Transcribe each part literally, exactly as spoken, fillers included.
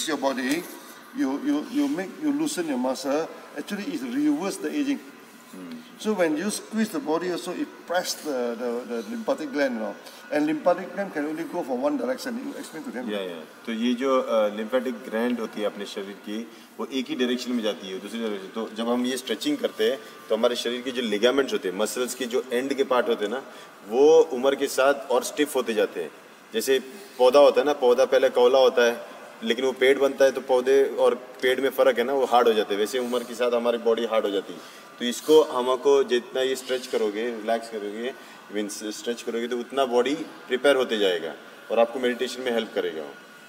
squeeze your body, you, you, you make you loosen your muscle, actually it reverse the aging. Mm. So when you squeeze the body also, it press the, the, the lymphatic gland, you know. And lymphatic gland can only go from one direction. You explain to them. Yeah, yeah. तो ये जो lymphatic gland होती है अपने शरीर की, वो एक ही डायरेक्शन में जाती है, दूसरी डायरेक्शन. तो जब हम ये स्ट्रेचिंग करते हैं, तो हमारे शरीर के जो लिगामेंट्स होते हैं, मसल्स के जो एंड के पार्ट होते हैं ना, वो उम्र के साथ और स्टिफ होते जाते हैं. जैसे पौधा होता है ना, पौधा पहले कौला होता है, लेकिन वो पेड़ बनता है तो पौधे और पेड़ में फ़र्क है ना, वो हार्ड हो जाते हैं. वैसे उम्र के साथ हमारी बॉडी हार्ड हो जाती है. तो इसको हमको जितना ये स्ट्रेच करोगे, रिलैक्स करोगे, मीन्स स्ट्रेच करोगे, तो उतना बॉडी प्रिपेयर होते जाएगा और आपको मेडिटेशन में हेल्प करेगा.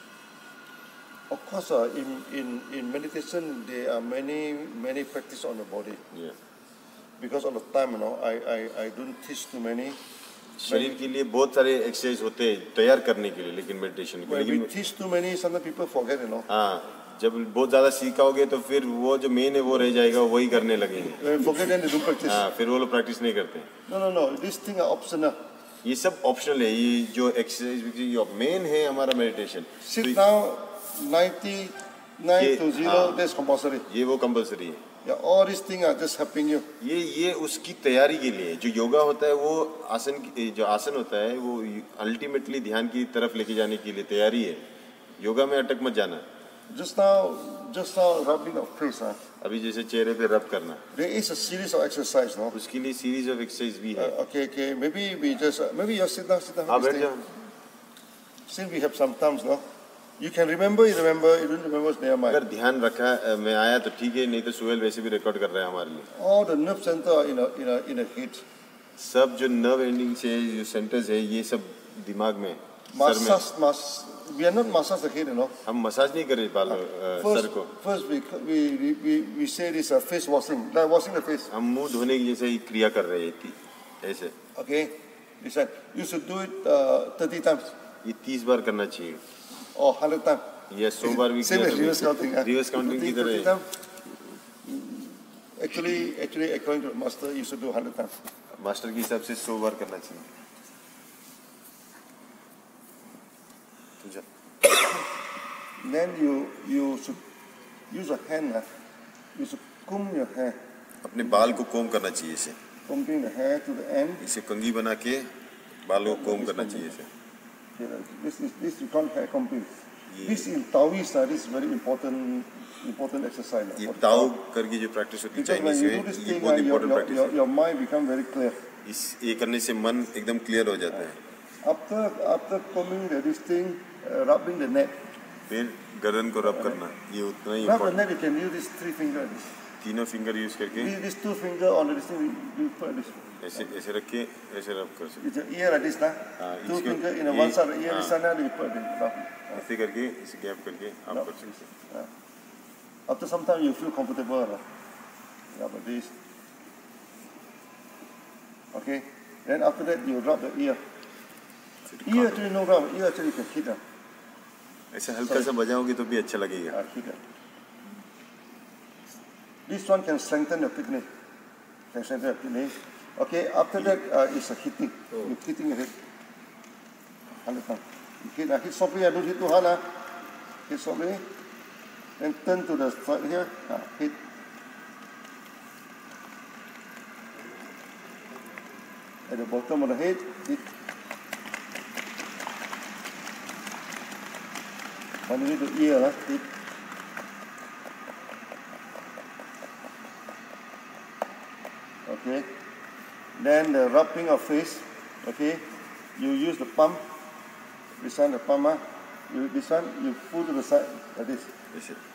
Of course, uh, in, in, in meditation, there are many, many practice on the body. Yeah. Because of the time, you know, I, I, I don't teach too many. शरीर के लिए बहुत सारे exercise होते हैं तैयार करने के लिए, लेकिन मेडिटेशन के लिए. When we teach too many, sometimes people forget, you know. हाँ, जब बहुत ज़्यादा सीखाओगे तो फिर वो जो मेन है वो रह जाएगा, वही करने लगेंगे. When forget, then they don't practice. हाँ, फिर वो लोग प्रैक्टिस नहीं करते. No, no, no. This thing are optional. ये सब ऑप्शनल है. ये जो एक्सरसाइज ये मेन है हमारा meditation. Sit down ninety-nine to zero. That's compulsory. ये वो कंपलसरी है. Yeah, all these things are just helping you. ये ये उसकी तैयारी के लिए. जो योगा होता है वो आसन जो आसन होता है वो अल्टीमेटली ध्यान की तरफ लेके जाने के लिए तैयारी है. योगा में अटक मत जाना. Just now, just now rubbing of face, huh? अभी जैसे चेहरे पे रब करना. There is a series of exercise, no? उसके लिए सीरीज ऑफ एक्सरसाइज भी है. Uh, okay, okay. Maybe we just uh, maybe you sit down, sit down. हाँ, बैठ जाओ. Since we have some times, no? You can remember, you remember, you don't remember, it's near mind. अगर ध्यान रखा मैं आया तो ठीक है, नहीं तो सुहेल वैसे भी रिकॉर्ड कर रहा है हमारे लिए. All the nerve center are in a in a in a head. सब जो नर्व एंडिंग से जो सेंटर्स है ये सब दिमाग में, सर में. Massage, mass. We are not massage the head, you know. हम मसाज नहीं कर रहे बाल सर को. First we we we we say this a face washing, like washing the face. हम मुंह धोने की जैसे ही क्रिया कर रहे हैं ऐसे. Okay, listen. You should do it uh, thirty times. ये तीस बार करना चाहिए. Or hundred times. ये सौ बार भी किया तो reverse counting. Reverse counting की तरह है. Actually, actually, according to the master, you should do hundred times. Master के हिसाब से सौ बार करना चाहिए. Then you you should use a hand. You should comb your hair. अपने बाल को कोम करना चाहिए इसे. Combing the hair to the end. इसे कंघी बना के बालों को कोम करना चाहिए इसे. This is this you can't hair combing. This in Taoist, uh, this is very important important exercise. ये ताओ करके जो प्रैक्टिस होती है चाइनीज में, ये बहुत इम्पोर्टेंट प्रैक्टिस है. Your mind become very clear. इस ये करने से मन एकदम क्लियर हो जाता है. After after combing the this thing, uh, rubbing the neck. फिर गर्दन को रब करना, ये उतना ही Rub the neck. You can use this three finger. तीनों फिंगर यूज करके. This, this two finger on this thing, you put this. ऐसे ऐसे रख के ऐसे रब कर सकते. It's an ear like this, ना? Two finger in one side of the ear, this side you put this. ऐसे करके इसे गैप करके आप कर सकते हैं. After some time you feel comfortable, ना? Yeah, but this. Okay. Then after that you rub the ear. Ear actually no rub. Ear actually you can hit them. ऐसे हल्का सा बजाओगे तो भी अच्छा लगेगा. This one can strengthen your kidney. Can strengthen your kidney. Okay. After that uh, is a hitting. Oh. You hitting your head. Hundred times. You hit, uh, hit softly. I don't hit too hard. Uh. Hit softly. Then turn to the side here. Uh, hit. At the bottom of the head. Hit. Underneath the ear. Uh, hit. Okay. Then the rubbing of face. Okay. You use the palm. This one, the palm. Uh, you, this one, you pull to the side like this. Yes, sir.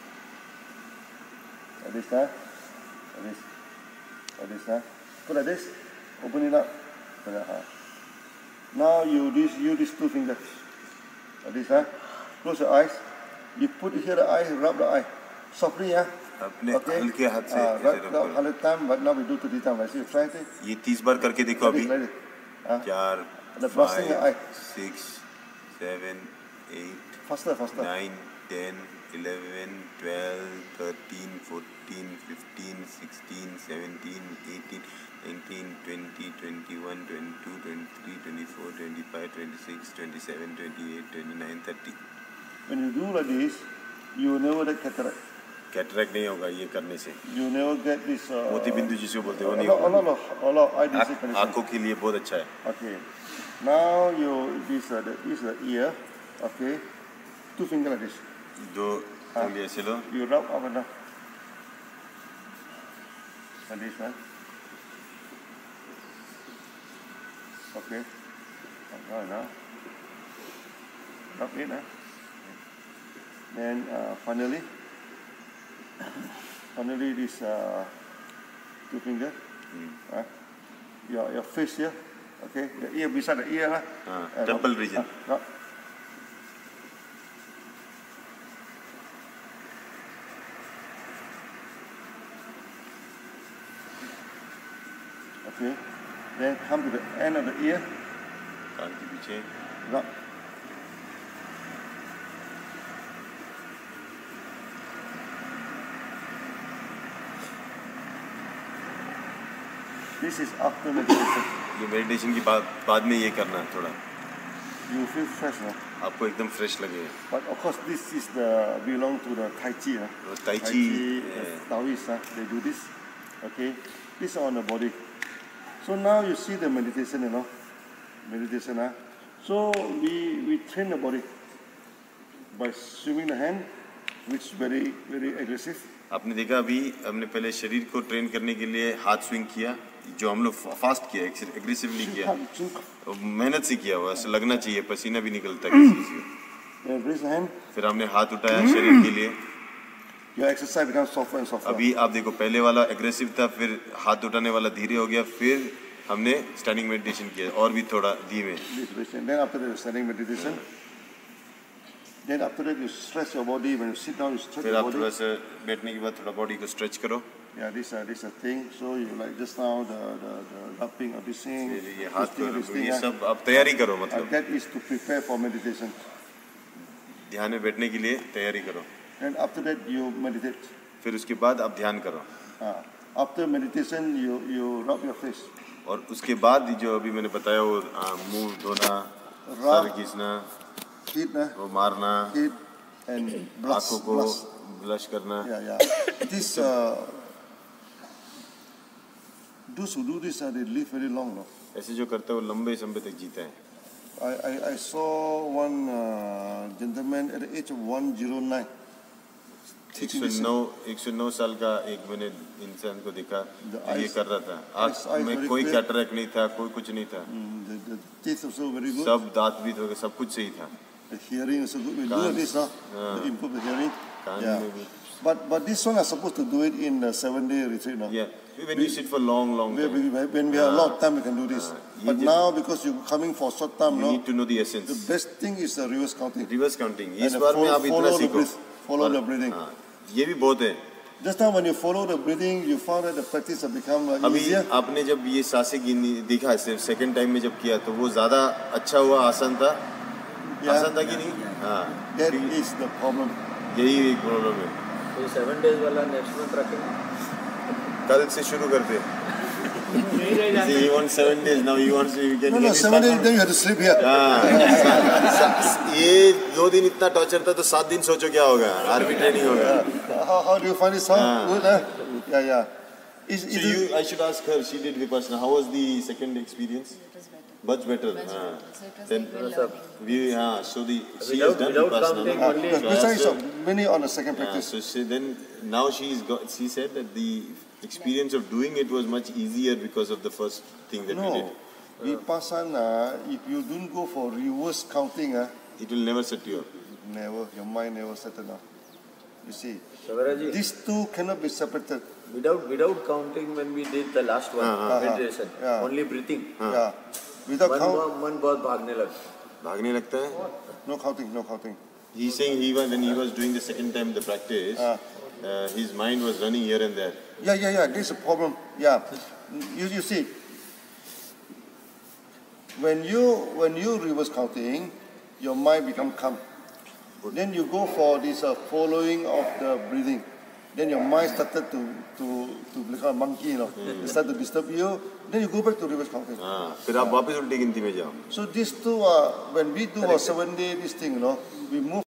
Like this, huh? Like this. Like this, huh? Put like this. Open it up. Put it, huh? Now you this use these two fingers. Like this, huh? Close your eyes. You put here the eye, rub the eye. Softly, huh? अपने हल्के हाथ से ऐसे रब. Hundred time, but now we do thirty time. Let's see, try it. ये तीस बार करके देखो अभी. चार, five, six, seven, eight, faster, faster. nine, ten, eleven, twelve, thirteen, fourteen, fifteen, sixteen, seventeen, eighteen, nineteen, twenty, twenty-one, twenty-two, twenty-three, twenty-four, twenty-five, twenty-six, twenty-seven, twenty-eight, twenty-nine, thirty. When you do like this, you never get cataract. Cataract नहीं होगा ये करने से। You never get this. Uh, मोती बिंदु जिसे बोलते हैं वो नहीं a lot, होगा। a lot, a lot of eye disease condition. आँखों के लिए बहुत अच्छा है। Okay. Now you this uh, the, this the ear. Okay. Two finger like this. दो उंगली ऐसे लो। You rub up and down. And this one. Okay. Now now. Rub it now. Then uh, finally, finally this uh, two finger. Hmm. Uh, your your face here. Okay. The ear beside the ear lah. हाँ, Uh, temple rub- region। uh, rub. Okay. Then come to the end of the ear. कान के पीछे। Rub. This is after meditation. ये meditation की बाद बाद में ये करना है थोड़ा। You feel fresh now. आपको एकदम फ्रेश लगे। But of course, this is the belong to the Tai Chi. Uh. वो Tai Chi, the yeah. Taoists, uh, they do this. Okay, this is on the body. So now you see the meditation, you know, meditation. Uh. So we we train the body by swinging the hand, which is very very aggressive. आपने देखा अभी हमने पहले शरीर को train करने के लिए हाथ स्विंग किया, जो हम लोग फास्ट किया, एग्रेसिवली किया, और मेहनत से किया हुआ, ऐसा लगना चाहिए, पसीना भी निकलता है किसी से। Then raise the hand. फिर हमने हाथ उठाया शरीर के लिए। Your exercise becomes softer and softer. अभी आप देखो पहले वाला एग्रेसिव था, फिर हाथ उठाने वाला धीरे हो गया, फिर हमने स्टैंडिंग मेडिटेशन किया और भी थोड़ा धीमे। This position. Then after that, you standing meditation. Then after that, you stretch your body. When you sit down, you stretch फिर your आप body. थोड़ा सा बैठने के बाद थोड़ा बॉडी को स्ट्रेच करो। Yeah, this uh, this a thing. So you like just now the the, the rubbing of this thing, फिर ये this हाथ thing, को this thing. ये uh, सब आप तैयारी करो, uh, मतलब that is to prepare for meditation. ध्यान में बैठने के लिए तैयारी करो। And after that, you meditate. फिर उसके बाद आप ध्यान करो। Uh, after meditation, you you rub your face. और उसके बाद जो अभी मैंने बताया वो आ, मुंह धोना, सर Rub, घिसना, hit, uh, वो मारना, hit, and blush, आँखों को blush. ब्लश करना। Yeah, yeah. This uh, those who do this, uh, they live very long, no? ऐसे जो करता है वो लंबे समय तक जीता है। I, I, I saw one uh, gentleman at the age of one oh nine. एक सौ नौ एक सौ नौ साल का एक मैंने इंसान को देखा The जो ये eyes- कर रहा था। eyes- eyes आँख में very कोई clear. कैटरेक्ट नहीं था, कोई कुछ नहीं था, Mm, the, the teeth also very good. सब दांत भी थे, सब कुछ सही था। The hearing is so good. We do Can't- this, no? Yeah. To improve the hearing. Can't Yeah. में भी। But but this one are supposed to do it in the seven day retreat, no? Yeah, when you sit for long, long We, time, we, when we have a lot of time, we can do this. Uh, but you now because you're coming for short time, you no? need to know the The essence. best thing is the reverse counting. Reverse counting And इस the बार में follow- आप इतना follow the सीखो। breath, follow और- the breathing. हाँ, ये भी बहुत है। Just now when you follow the breathing, you found that the practice has become uh, अभी easier. आपने जब ये सांसें गिननी देखा सिर्फ सेकंड टाइम में जब किया तो वो ज्यादा अच्छा हुआ, आसान था। Yeah. आसान था कि नहीं? हाँ, That is the problem. यही एक प्रॉब्लम है। तो सेवन डेज वाला नेक्स्ट मंथ रखेंगे। कल से शुरू करते। He wants seven days now. He wants we can No, get no, it seven days, started. then you have to sleep here. हाँ, सा- सा- ये दो दिन इतना टॉर्चर था तो सात दिन सोचो क्या होगा, आर्मी ट्रेनिंग होगा। How, how do you find this song? Ah. Good, huh? Yeah, yeah. Is, So is you, it, I should ask her. She did Vipassana. How was the second experience? It was better. Much better. Much हाँ. better. So it was Then like we're learning. we हाँ. So the she Without- has done without Vipassana. counting no? only- the So I question asked is her- uh, many on the second Yeah, practice. so she then now she's got. She said that the experience of doing it was much easier because of the first thing that we No, did. Vipassana, if you don't go for reverse counting, uh, It will never set you up. never, your mind never settle down. You see, Savera ji, these two cannot be separated. without without counting when we did the last one हाँ, हाँ, meditation, yeah. only breathing. Yeah, without मन count, मन बहुत भागने लगा। भागने लगता है. no counting, no counting. He's saying he was when he was doing the second time the practice, Ah. uh, his mind was running here and there. Yeah, yeah, yeah. This is a problem. Yeah, you you see, when you when you reverse counting, your mind become calm. Then you go for this uh, following of the breathing. Then your mind started to to to become a monkey, you know. It start to disturb you. Then you go back to reverse counting. हाँ, फिर आप वापस उल्टी गिनती में जाओ. So these two are when we do our seven day this thing, you know, we move